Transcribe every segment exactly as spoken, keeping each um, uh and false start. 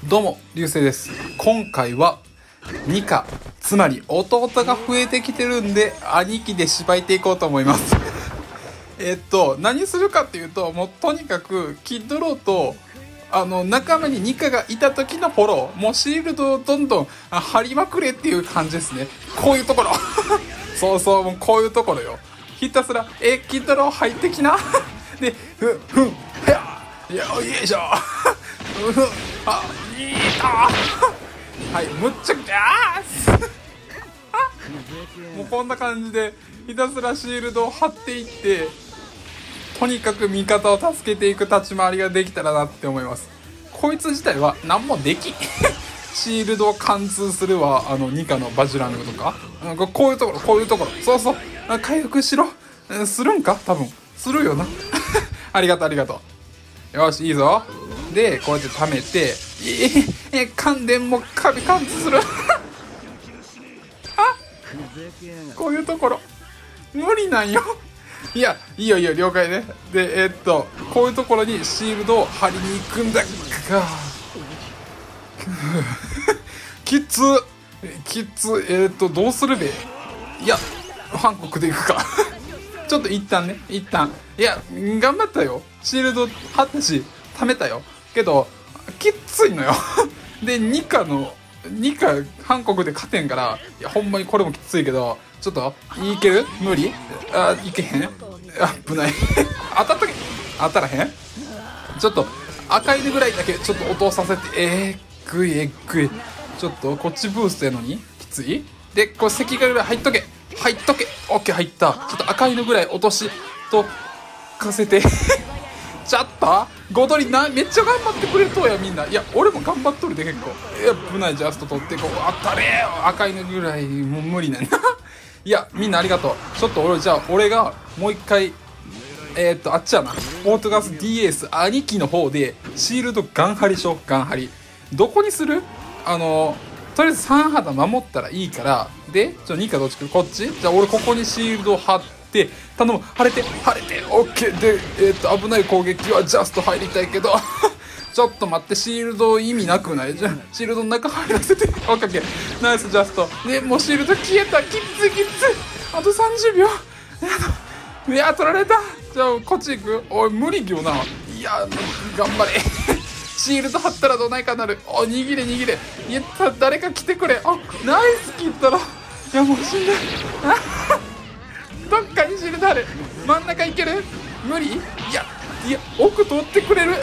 どうも、流星です。今回はニカ、つまり弟が増えてきてるんで、兄貴で縛いていこうと思います。えっと、何するかっていうと、もうとにかくキッドローと、あの、仲間にニカがいた時のフォロー、もうシールドをどんどん貼りまくれっていう感じですね。こういうところ。そうそう、もうこういうところよ。ひたすら、え、キッドロー入ってきな。で、ふ、ふん、へや、よいしょ。ふふ、あ、いいな。はい、むっちゃくちゃもうこんな感じでひたすらシールドを貼っていって、とにかく味方を助けていく立ち回りができたらなって思います。こいつ自体は何もできシールドを貫通するわ、あのニカのバジュラングとか、こういうところこういうところ、そうそう、回復しろ、するんか、多分するよな。ありがとうありがとう。よし、いいぞ。でこうやって貯めて、ええ、関電も貫通する。あ、こういうところ無理なんよ。いや、いいよいいよ、了解ね。で、えー、っとこういうところにシールドを貼りに行くんだがきつきつ。えー、っとどうするべ。いや、韓国で行くか。ちょっと一旦ね、一旦、いや、頑張ったよ。シールド貼ったし貯めたよけど、きついのよ。で、ニカのニカ韓国で勝てんから、いやほんまにこれもきついけど、ちょっといける？無理？あ、いけへん？あ、危ない。当たったけ当たらへん？ちょっと赤いぐらいだけちょっと落とさせて、えー、ぐいえっぐい。ちょっとこっちブーストやのにきつい。で、こう赤がぐらい入っとけ入っとけ。オッケー、入った。ちょっと赤いのぐらい落としとかせて。ちょっとゴドリな、めっちゃ頑張ってくれとうやみんな。いや俺も頑張っとるで結構。いや、危ない。ジャスト取ってこう当たれよ。赤いのぐらいもう無理なんだ。いや、みんなありがとう。ちょっと俺じゃあ俺がもう一回、えー、っとあっちやな、オートガス ディーエーエス 兄貴の方でシールドガン張りしよう。ガン張りどこにする？あのとりあえずさん肌守ったらいいから。で、ちょニカどっち来る？こっち。じゃあ俺ここにシールドを貼って、頼む、晴れて晴れて、オッケー。で、えー、っと危ない攻撃はジャスト入りたいけどちょっと待って、シールド意味なくない？じゃあシールドの中入らせて。オッケー、ナイスジャスト。でもうシールド消えた。きついきつい。あとさんじゅうびょう。いや取られた。じゃあこっち行く。おい無理よな。いや頑張れ。シールド貼ったらどないかなる。お、握れ握れ。いや、誰か来てくれ。あ、ナイス切ったら。いやもう死んでる。どっかにシールドある。真ん中いける？無理？いやいや、奥通ってくれる。いや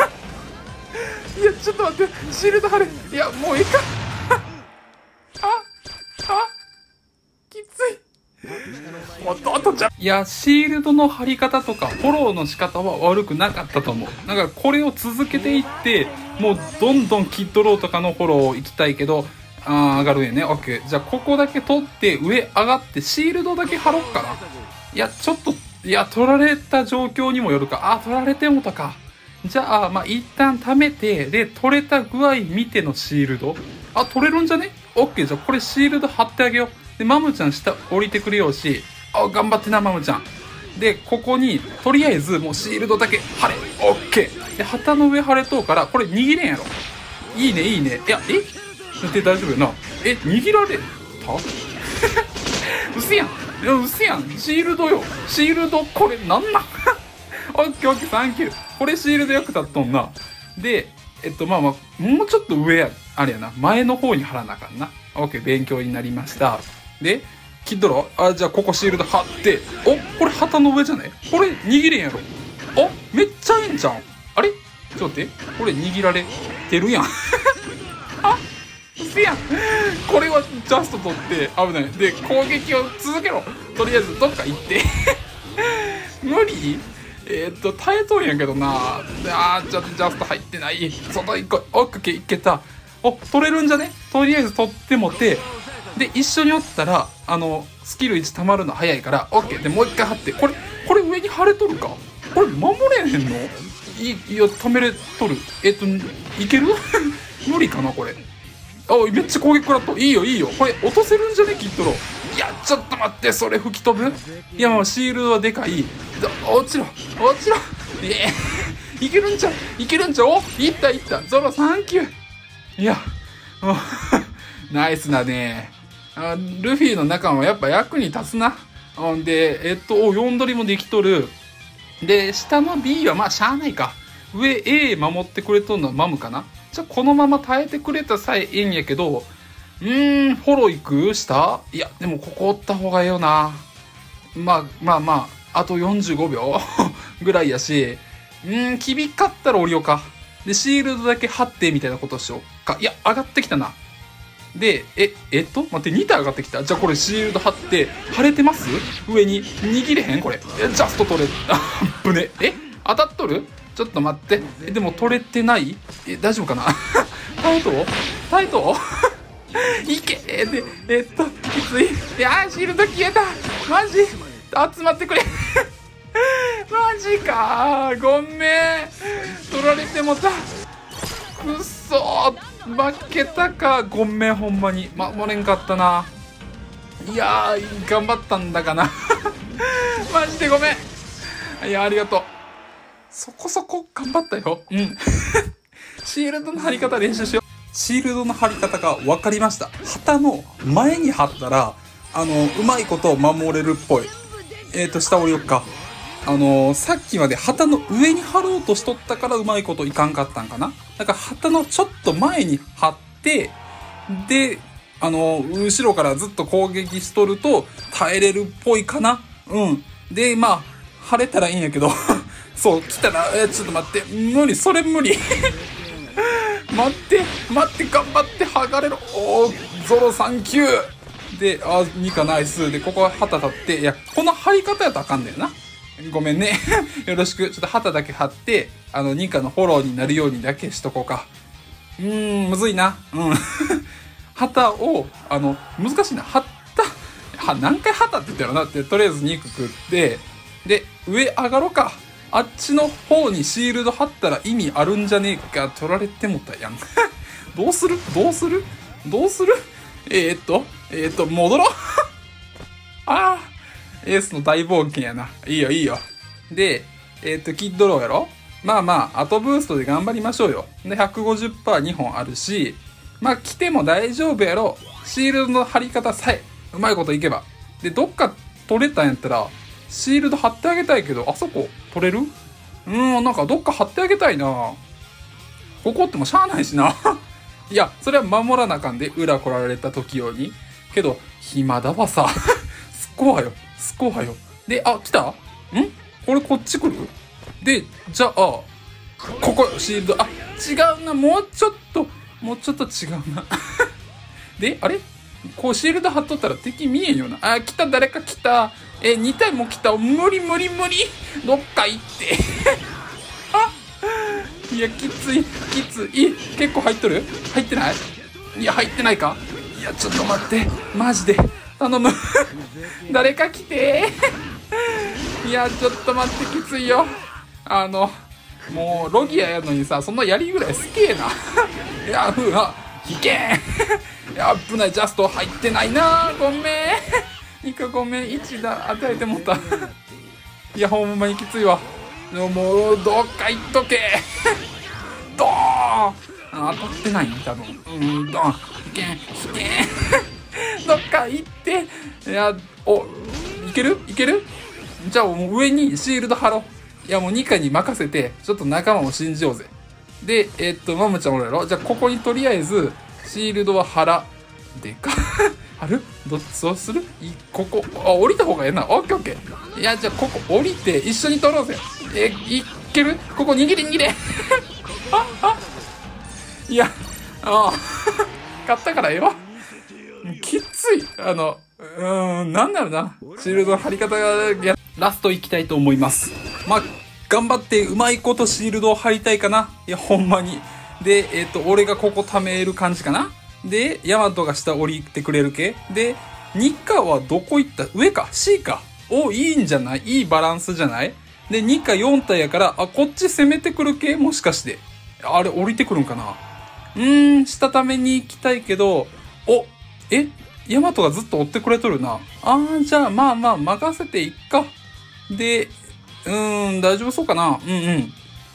ちょっと待って、シールド貼る。いやもういいか。ああきつい。弟ちゃん、いやシールドの貼り方とかフォローの仕方は悪くなかったと思う。だからこれを続けていって、もうどんどんキッドローとかのフォロー行きたいけど、あー上がるよね。オッケー。じゃあここだけ取って上上がってシールドだけ貼ろっかな。いやちょっと、いや取られた状況にもよるか。あー取られてもたか。じゃあまあ一旦貯めて、で取れた具合見てのシールド、あ取れるんじゃね。オッケー。じゃあこれシールド貼ってあげよう。でマムちゃん下降りてくれようし、あ頑張ってなマムちゃん。でここにとりあえずもうシールドだけ貼れ。オッケー。で旗の上貼れとうから、これ握れんやろ。いいねいいね。いやえで大丈夫よな。え握られた？うせやん。いやうせやん。シールドよ。シールドこれなんなん？オッケーオッケー、サンキュー。これシールド役立っとんな。でえっとまあまあもうちょっと上やあれやな、前の方に貼らなあかんな。オッケー、勉強になりました。でキッドロー、あじゃあここシールド貼って、おこれ旗の上じゃない？これ握れんやろ。おめっちゃええんちゃうん？あれちょっと待って、これ握られてるやん。あうせやん。これはジャスト取って危ない。で攻撃を続けろ。とりあえずどっか行って。無理？えー、っと耐えとんやけどな。あーちょっとジャスト入ってない。外行こう。オッケーいけた。お取れるんじゃね。とりあえず取ってもて、で一緒におったらあのスキルいち溜まるの早いから、オッケー。でもう一回貼って、これこれ上に貼れとるか。これ守れへんの？いいや溜めれとる。えっといける？無理かなこれ。あめっちゃ攻撃食らっと。いいよいいよ。これ落とせるんじゃねキッドロー。いやちょっと待って、それ吹き飛ぶ。いやもうシールドはでかい。落ちろ落ちろ。えー、いけるんちゃういけるんちゃう。おいったいった。ゾロサンキュー。 いや、もうナイスだね。あルフィの仲間はやっぱ役に立つな。んで、えっと、お、よん取りもできとる。で、下の B はまあしゃあないか。上 A 守ってくれとんのはマムかな。じゃあこのまま耐えてくれたさえええんやけど、うーん、フォロー行く下いや、でもここおった方がええよな。まあまあまあ、あとよんじゅうごびょうぐらいやし、うーん、厳かったら降りようか。で、シールドだけ貼ってみたいなことしようか。いや、上がってきたな。で、え、えっと待って、に体上がってきた。じゃあこれシールド貼って、貼れてます上に。握れへんこれ。え、ジャスト取れ、あぶね。え当たっとるちょっと待って。え、でも取れてないえ、大丈夫かなタイトタイトいけで、えっと、きつい。いやー、シールド消えた。マジ集まってくれ。マジかー。ごめん。取られてもた。くっそー。負けたか。ごめん、ほんまに。守れんかったな。いやー、頑張ったんだかな。マジでごめん。いや、ありがとう。そこそこ頑張ったよ。うん。シールドの貼り方練習しよう。シールドの貼り方が分かりました。旗の前に貼ったら、あの、うまいこと守れるっぽい。えっと、下降りよっか。あのー、さっきまで旗の上に貼ろうとしとったからうまいこといかんかったんかな。だから旗のちょっと前に貼って、で、あのー、後ろからずっと攻撃しとると耐えれるっぽいかな。うん。で、まあ、貼れたらいいんやけど、そう、来たら、えー、ちょっと待って、無理、それ無理。待って、待って、頑張って剥がれろ。おー、ゾロさんきゅう。で、あ、にかナイス。で、ここは旗立って、いや、この貼り方やとあかんだよな。ごめんね。よろしく。ちょっと旗だけ貼って、あの、ニカのフォローになるようにだけしとこうか。うーん、むずいな。うん。旗を、あの、難しいな。旗、は、何回旗って言ったらなって、とりあえず肉食って、で、上上がろうか。あっちの方にシールド貼ったら意味あるんじゃねえか。取られてもたやん。どうするどうするどうするえー、っと、えー、っと、戻ろう。ああ。エースの大冒険やな。いいよ、いいよ。で、えっと、キッドローやろまあまあ、後ブーストで頑張りましょうよ。で、ひゃくごじゅっパーセントにほんあるし、まあ、来ても大丈夫やろ。シールドの貼り方さえ、うまいこといけば。で、どっか取れたんやったら、シールド貼ってあげたいけど、あそこ取れるうーん、なんかどっか貼ってあげたいな。ここってもしゃあないしな。いや、それは守らなあかんで、裏来られた時用に。けど、暇だわさ。スコアよ。スコアよ。で、あ、来たんこれこっち来るで、じゃあ、ここ、シールド、あ、違うな、もうちょっと、もうちょっと違うな。で、あれこうシールド貼っとったら敵見えんよな。あ、来た、誰か来た。え、に体も来た。無理無理無理。どっか行って。あ、いや、きつい、きつい。結構入っとる入ってない？いや、入ってないか？いや、ちょっと待って。マジで。頼む。誰か来て。いや、ちょっと待って、きついよ。あの、もう、ロギアやのにさ、そんなやりぐらいすげえな。いや、ふう、あ、危険。いや、危ない、ジャスト入ってないな。ごめん。ニカごめん、いちだ、与えてもった。いや、ほんまにきついわ。でももう、どっか行っとけ。ドーン。当たってないの多分。うん、ドーン。危険、危険。どっか行って。いや、お、いけるいけるじゃあもう上にシールド貼ろう。いやもうニカに任せて、ちょっと仲間を信じようぜ。で、えー、っと、マムちゃんおるやろ？じゃあここにとりあえず、シールドは貼でか貼るどっちそうするいここ、あ、降りた方がええな。オッケーオッケー。いや、じゃあここ降りて一緒に取ろうぜ。え、いけるここ握れ握れ。あ、あ。いや、ああ。買ったからええわ。きつい。あの、うーん、なんだろうな。シールドの貼り方が、ラスト行きたいと思います。まあ、頑張ってうまいことシールドを貼りたいかな。いや、ほんまに。で、えっと、俺がここ貯める感じかな。で、ヤマトが下降りてくれる系。で、ニカはどこ行った上か ?C か。お、いいんじゃないいいバランスじゃないで、ニカよん体やから、あ、こっち攻めてくる系もしかして。あれ、降りてくるんかなうーん、下ために行きたいけど、お、えヤマトがずっと追ってくれとるな。あー、じゃあ、まあまあ、任せていっか。で、うーん、大丈夫そうかなうんうん。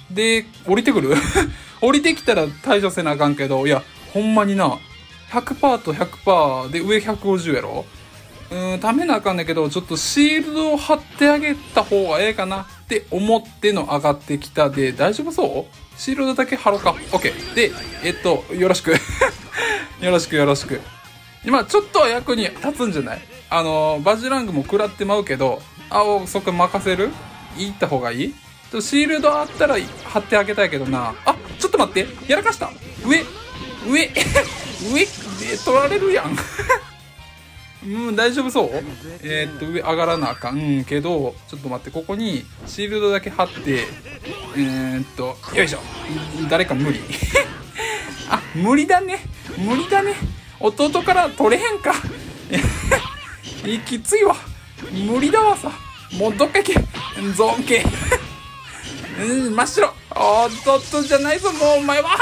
で、降りてくる降りてきたら対処せなあかんけど、いや、ほんまにな、ひゃくパーセント と ひゃくパーセント で上ひゃくごじゅうやろ。うーん、ためなあかんねんけど、ちょっとシールドを貼ってあげた方がええかなって思っての上がってきたで、大丈夫そう？シールドだけ貼ろうか。OK。で、えっと、よろしく。よろしくよろしく。今、ちょっとは役に立つんじゃない？あの、バジラングも食らってまうけど、あ、お、そこ任せる？行った方がいい？ちょシールドあったら貼ってあげたいけどな。あ、ちょっと待って。やらかした。上、上、上で取られるやん。うん、大丈夫そう？えー、っと、上上がらなあかん。うん、けど、ちょっと待って、ここにシールドだけ貼って、えー、っと、よいしょ。誰か無理。あ、無理だね。無理だね。弟から取れへんか。いきついわ。無理だわさ。もうどっか行け。ゾーン系。うん、真っ白。弟じゃないぞ、もうお前は。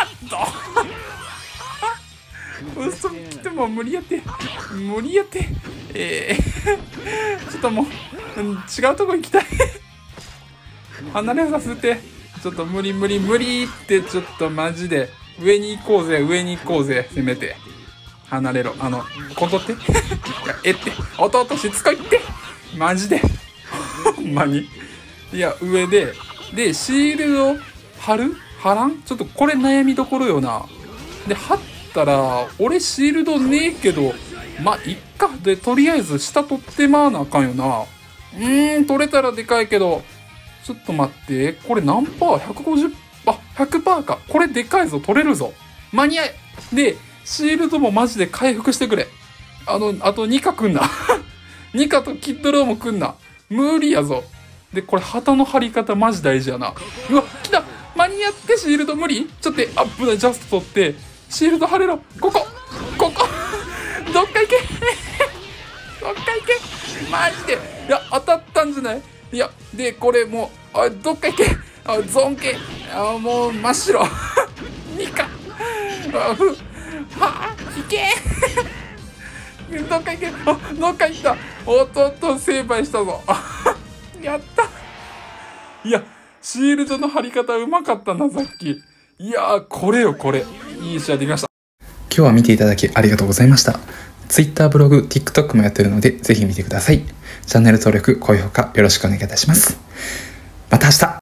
嘘来ても無理やって無理やってえー、ちょっともう、うん、違うとこ行きたい離れさせてちょっと無理無理無理ってちょっとマジで上に行こうぜ上に行こうぜせめて離れろあのここっていやえって弟しつこいってマジでほんまにいや上ででシールド貼る貼らんちょっとこれ悩みどころよなで貼ってたら俺シールドねえけどまあいっかでとりあえず下取ってまわなあかんよなうーん取れたらでかいけどちょっと待ってこれ何パー ?ひゃくごじゅう あ ひゃくパーセント かこれでかいぞ取れるぞ間に合いでシールドもマジで回復してくれあのあとニカくんなニカとキッドローもくんな無理やぞでこれ旗の張り方マジ大事やなうわ来た間に合ってシールド無理ちょっとアップでジャスト取ってシールド貼れろここここどっか行けどっか行けマジでいや当たったんじゃないいやでこれもうあどっか行けあゾーン系あもう真っ白にかあふはあ行けどっか行けあどっか行った弟成敗したぞやったいやシールドの貼り方うまかったなさっきいやーこれよこれいい試合できました。今日は見ていただきありがとうございました。Twitter、ブログ、TikTok もやってるのでぜひ見てください。チャンネル登録、高評価よろしくお願いいたします。また明日